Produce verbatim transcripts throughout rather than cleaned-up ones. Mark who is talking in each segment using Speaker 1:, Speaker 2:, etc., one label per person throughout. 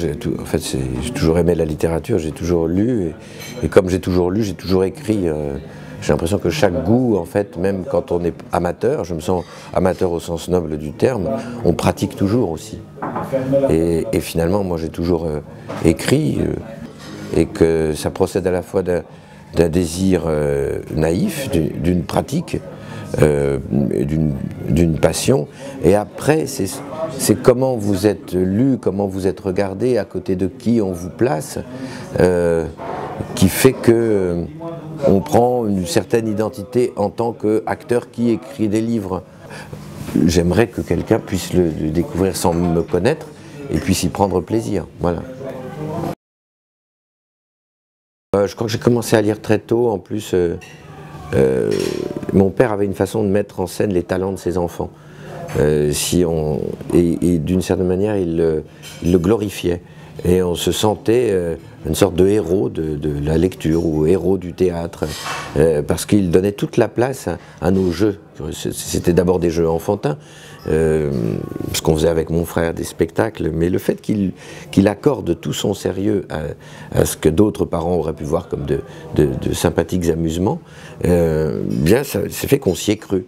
Speaker 1: j'ai tout, en fait, j'ai toujours aimé la littérature, j'ai toujours lu, et, et comme j'ai toujours lu, j'ai toujours écrit. Euh, j'ai l'impression que chaque goût, en fait, même quand on est amateur, je me sens amateur au sens noble du terme, on pratique toujours aussi. Et, et finalement, moi j'ai toujours euh, écrit, euh, et que ça procède à la fois d'un d'un désir euh, naïf, d'une pratique, euh, d'une passion, et après c'est comment vous êtes lu, comment vous êtes regardé, à côté de qui on vous place, euh, qui fait que euh, on prend une certaine identité en tant qu'acteur qui écrit des livres. J'aimerais que quelqu'un puisse le, le découvrir sans me connaître et puisse y prendre plaisir. Voilà. Euh, je crois que j'ai commencé à lire très tôt. En plus, euh, euh, mon père avait une façon de mettre en scène les talents de ses enfants. Euh, si on, et et d'une certaine manière, il, euh, il le glorifiait. Et on se sentait euh, une sorte de héros de, de la lecture ou héros du théâtre, euh, parce qu'il donnait toute la place à, à nos jeux. C'était d'abord des jeux enfantins, euh, ce qu'on faisait avec mon frère, des spectacles, mais le fait qu'il qu'il accorde tout son sérieux à, à ce que d'autres parents auraient pu voir comme de, de, de sympathiques amusements, euh, bien ça, ça fait qu'on s'y est cru.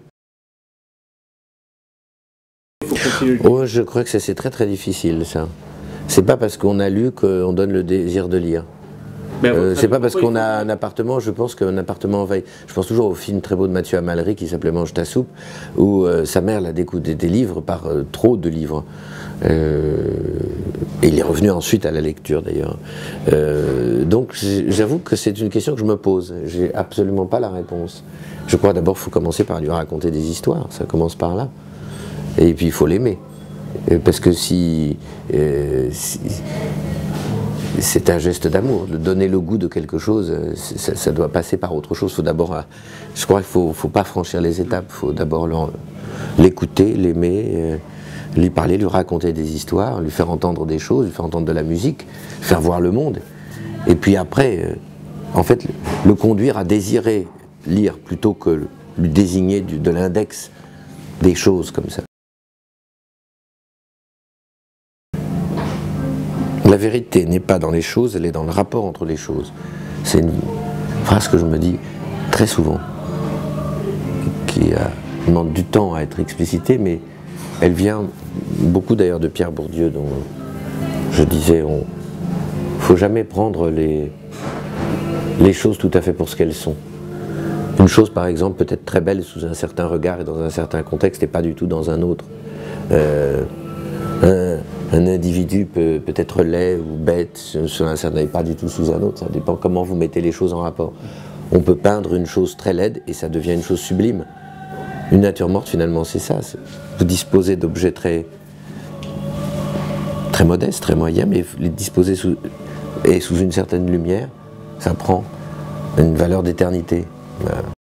Speaker 1: Oh, je crois que c'est très très difficile ça. C'est pas parce qu'on a lu qu'on donne le désir de lire. Euh, c'est pas parce qu'on a un appartement, je pense qu'un appartement envahit. Je pense toujours au film très beau de Mathieu Amalric qui s'appelait Mange ta soupe, où euh, sa mère l'a découpé des livres par euh, trop de livres. Euh, et il est revenu ensuite à la lecture d'ailleurs. Euh, donc j'avoue que c'est une question que je me pose. J'ai absolument pas la réponse. Je crois d'abord qu'il faut commencer par lui raconter des histoires. Ça commence par là. Et puis il faut l'aimer. Parce que si, euh, si c'est un geste d'amour, de donner le goût de quelque chose, ça, ça doit passer par autre chose. Faut d'abord, je crois qu'il ne faut, faut pas franchir les étapes, il faut d'abord l'écouter, l'aimer, euh, lui parler, lui raconter des histoires, lui faire entendre des choses, lui faire entendre de la musique, faire voir le monde. Et puis après, euh, en fait, le, le conduire à désirer lire plutôt que lui désigner du, de l'index des choses comme ça. La vérité n'est pas dans les choses, elle est dans le rapport entre les choses. C'est une phrase que je me dis très souvent, qui a, demande du temps à être explicitée, mais elle vient beaucoup d'ailleurs de Pierre Bourdieu, dont je disais, il ne faut jamais prendre les, les choses tout à fait pour ce qu'elles sont. Une chose par exemple peut être très belle sous un certain regard et dans un certain contexte et pas du tout dans un autre. Euh, un, un individu peut, peut être laid ou bête sur un certain et pas du tout sous un autre, ça dépend comment vous mettez les choses en rapport. On peut peindre une chose très laide et ça devient une chose sublime. Une nature morte finalement c'est ça, vous disposez d'objets très, très modestes, très moyens, mais les disposer sous, et sous une certaine lumière, ça prend une valeur d'éternité. Voilà.